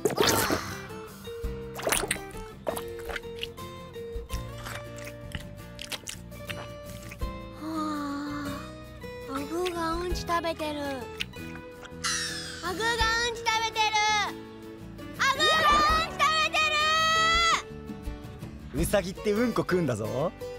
アグーがうんち食べてる。アグーがうんち食べてる。アグーがうんち食べてる。 ウサギってうんこ食うんだぞ。